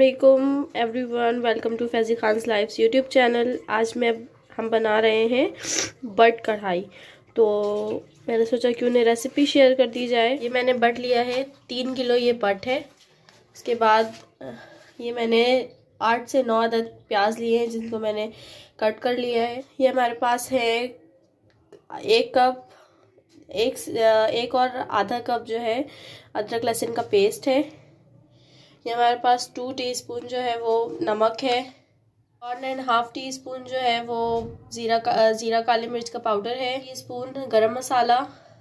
अस्सलामुअलैकुम everyone, welcome to Faizi Khan's lives YouTube channel. आज हम बना रहे हैं बट कढ़ाई। तो मैंने सोचा क्यों नहीं रेसिपी शेयर कर दी जाए। ये मैंने बट लिया है 3 किलो, ये बट है। उसके बाद ये मैंने 8 से 9 अदद प्याज लिए हैं जिनको मैंने कट कर लिया है। ये हमारे पास है 1 कप, एक और आधा कप जो है अदरक लहसुन का पेस्ट है। ये हमारे पास 2 टीस्पून जो है वो नमक है, 1.5 टीस्पून जो है वो ज़ीरा काली मिर्च का पाउडर है, टीस्पून गरम मसाला,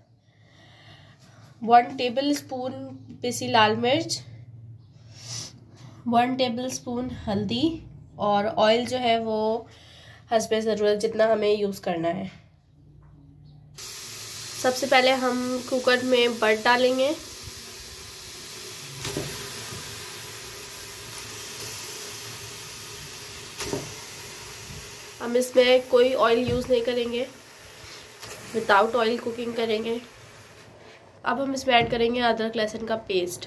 1 टेबल स्पून पिसी लाल मिर्च, 1 टेबल स्पून हल्दी और ऑयल जो है वो हस्बे ज़रूरत जितना हमें यूज़ करना है। सबसे पहले हम कुकर में बट डालेंगे। हम इसमें कोई ऑयल यूज़ नहीं करेंगे, विदाउट ऑयल कुकिंग करेंगे। अब हम इसमें ऐड करेंगे अदरक लहसुन का पेस्ट।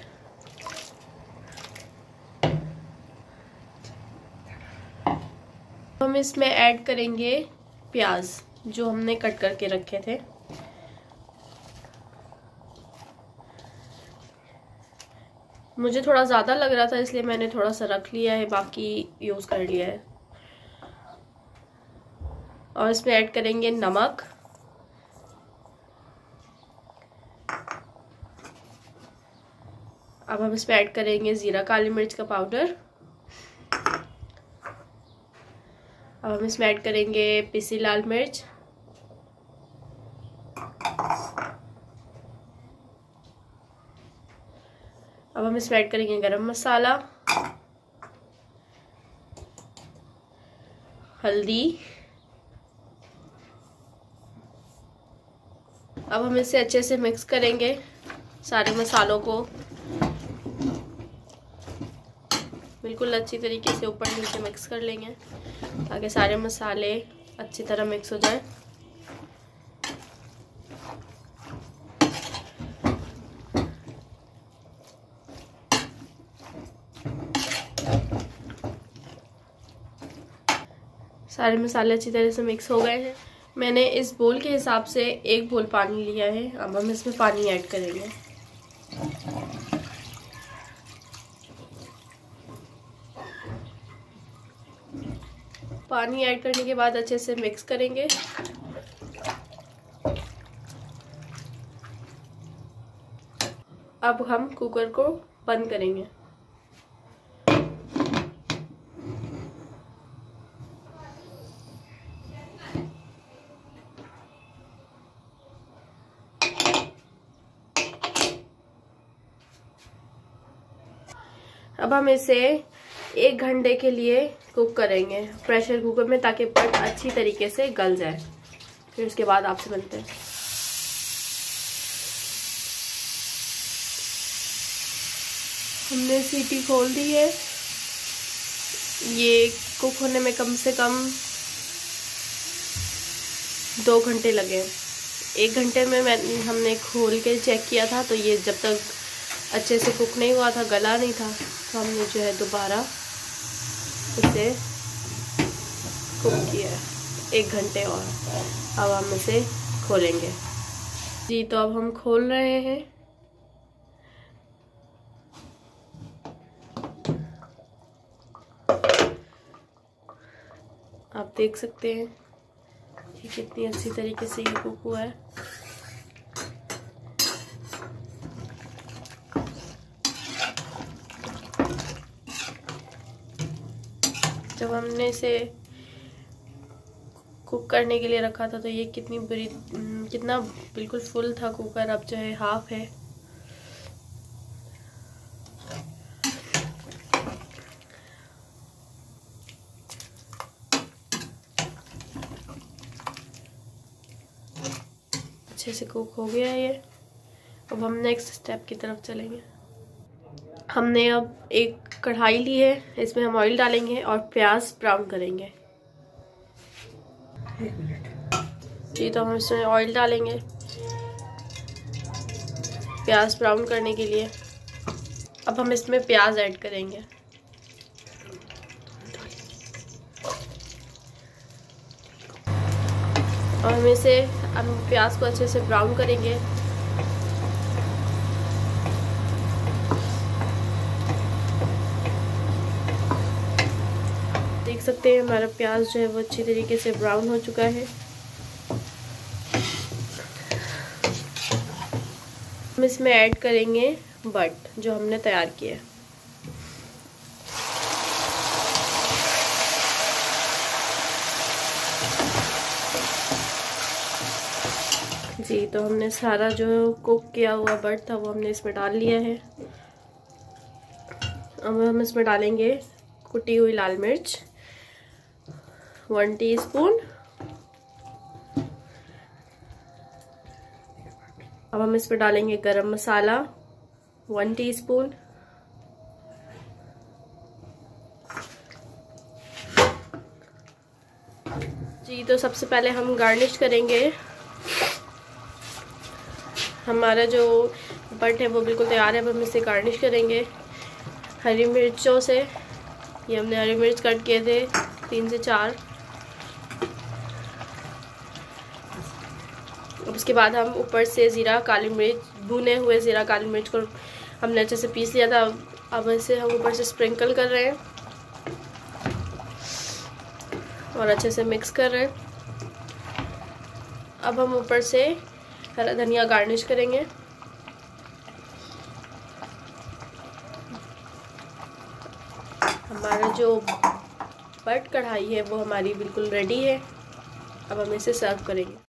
हम इसमें ऐड करेंगे प्याज जो हमने कट करके रखे थे। मुझे थोड़ा ज़्यादा लग रहा था इसलिए मैंने थोड़ा सा रख लिया है, बाकी यूज़ कर लिया है। और इसमें ऐड करेंगे नमक, अब हम इसमें ऐड करेंगे ज़ीरा काली मिर्च का पाउडर। अब हम इसमें ऐड करेंगे पिसी लाल मिर्च, अब हम इसमें ऐड करेंगे गरम मसाला, हल्दी। अब हम इसे अच्छे से मिक्स करेंगे, सारे मसालों को बिल्कुल अच्छी तरीके से ऊपर नीचे मिक्स कर लेंगे ताकि सारे मसाले अच्छी तरह मिक्स हो जाए। सारे मसाले अच्छी तरह से मिक्स हो गए हैं। मैंने इस बोल के हिसाब से 1 बोल पानी लिया है। अब हम इसमें पानी ऐड करेंगे। पानी ऐड करने के बाद अच्छे से मिक्स करेंगे। अब हम कुकर को बंद करेंगे। अब हम इसे 1 घंटे के लिए कुक करेंगे प्रेशर कुकर में ताकि बट अच्छी तरीके से गल जाए। फिर उसके बाद आपसे मिलते हैं। हमने सीटी खोल दी है। ये कुक होने में कम से कम 2 घंटे लगे। 1 घंटे में हमने खोल के चेक किया था तो ये जब तक अच्छे से कुक नहीं हुआ था, गला नहीं था, तो हमने जो है दोबारा इसे कुक किया 1 घंटे और। अब हम इसे खोलेंगे जी। तो अब हम खोल रहे हैं। आप देख सकते हैं कि कितनी अच्छी तरीके से ये कुक हुआ है। जब हमने इसे कुक करने के लिए रखा था तो ये कितना बिल्कुल फुल था कुकर। अब जो है हाफ है। अच्छे से कुक हो गया है ये। अब हम नेक्स्ट स्टेप की तरफ चलेंगे। हमने अब एक कढ़ाई ली है, इसमें हम ऑयल डालेंगे और प्याज ब्राउन करेंगे। 1 मिनट जी। तो हम इसमें ऑयल डालेंगे प्याज ब्राउन करने के लिए। अब हम इसमें प्याज ऐड करेंगे। और हम प्याज को अच्छे से ब्राउन करेंगे। देख सकते हैं हमारा प्याज जो है वो अच्छी तरीके से ब्राउन हो चुका है। हम इसमें ऐड करेंगे बट जो हमने तैयार किया है। जी, तो हमने सारा जो कुक किया हुआ बट था वो हमने इसमें डाल लिया है। अब हम इसमें डालेंगे कुटी हुई लाल मिर्च 1 टीस्पून। अब हम इसमें डालेंगे गरम मसाला 1 टीस्पून। जी, तो सबसे पहले हम गार्निश करेंगे। हमारा जो बट है वो बिल्कुल तैयार है। अब हम इसे गार्निश करेंगे हरी मिर्चों से। ये हमने हरी मिर्च कट किए थे 3 से 4। अब उसके बाद हम ऊपर से ज़ीरा काली मिर्च, भुने हुए ज़ीरा काली मिर्च को हमने अच्छे से पीस लिया था। अब इसे हम ऊपर से स्प्रिंकल कर रहे हैं और अच्छे से मिक्स कर रहे हैं। अब हम ऊपर से हरा धनिया गार्निश करेंगे। हमारा जो बट कढ़ाई है वो हमारी बिल्कुल रेडी है। अब हम इसे सर्व करेंगे।